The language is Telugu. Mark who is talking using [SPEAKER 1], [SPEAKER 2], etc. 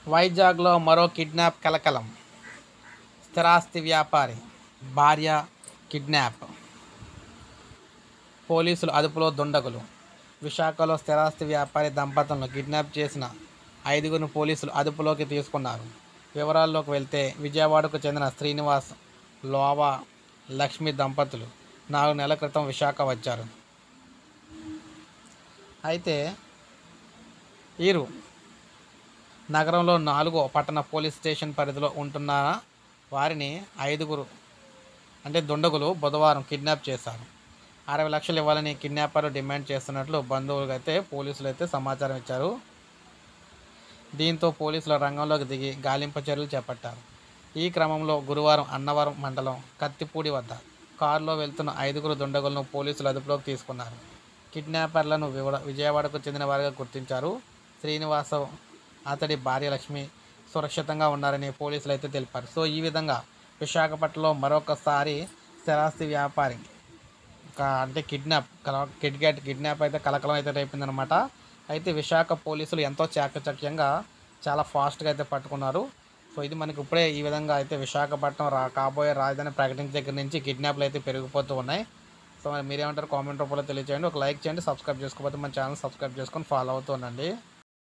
[SPEAKER 1] వైజాగ్లో మరో కిడ్నాప్ కలకలం. స్థిరాస్తి వ్యాపారి భార్య కిడ్నాప్. పోలీసులు అదుపులో దుండగులు. విశాఖలో స్థిరాస్తి వ్యాపారి దంపతులను కిడ్నాప్ చేసిన 5గురిని పోలీసులు అదుపులోకి తీసుకున్నారు. వివరాల్లోకి వెళ్తే విజయవాడకు చెందిన శ్రీనివాస్, లోవా, లక్ష్మి దంపతులు 4 నెలల క్రితం విశాఖ వచ్చారు. అయితే వీరు నగరంలో 4వ పట్టణ పోలీస్ స్టేషన్ పరిధిలో ఉంటున్న వారిని 5గురు అంటే దుండగులు బుధవారం కిడ్నాప్ చేశారు. 60 లక్షలు ఇవ్వాలని కిడ్నాపర్లు డిమాండ్ చేస్తున్నట్లు బంధువులు అయితే పోలీసులు అయితే సమాచారం ఇచ్చారు. దీంతో పోలీసులు రంగంలోకి దిగి గాలింపు చర్యలు చేపట్టారు. ఈ క్రమంలో గురువారం అన్నవరం మండలం కత్తిపూడి వద్ద కారులో వెళ్తున్న 5గురు దుండగులను పోలీసులు అదుపులోకి తీసుకున్నారు. కిడ్నాపర్లను విజయవాడకు చెందిన వారిగా గుర్తించారు. శ్రీనివాస, అతడి భార్య లక్ష్మి సురక్షితంగా ఉన్నారని పోలీసులు అయితే తెలిపారు. సో ఈ విధంగా విశాఖపట్నంలో మరొకసారి స్థిరాస్తి వ్యాపారి అంటే కిడ్నాప్ అయితే కలకలం అయితే రేపిందనమాట. అయితే విశాఖ పోలీసులు ఎంతో చాకచక్యంగా చాలా ఫాస్ట్గా అయితే పట్టుకున్నారు. సో ఇది మనకి ఇప్పుడే ఈ విధంగా అయితే విశాఖపట్నం కాబోయే రాజధాని ప్రకటించిన దగ్గర నుంచి కిడ్నాప్లు అయితే పెరిగిపోతూ ఉన్నాయి. సో మరి మీరేమంటారు కామెంట్ రూపంలో తెలియజేయండి. ఒక లైక్ చేయండి, సబ్స్క్రైబ్ చేసుకోకపోతే మన ఛానల్ సబ్స్క్రైబ్ చేసుకొని ఫాలో అవుతూ ఉండండి.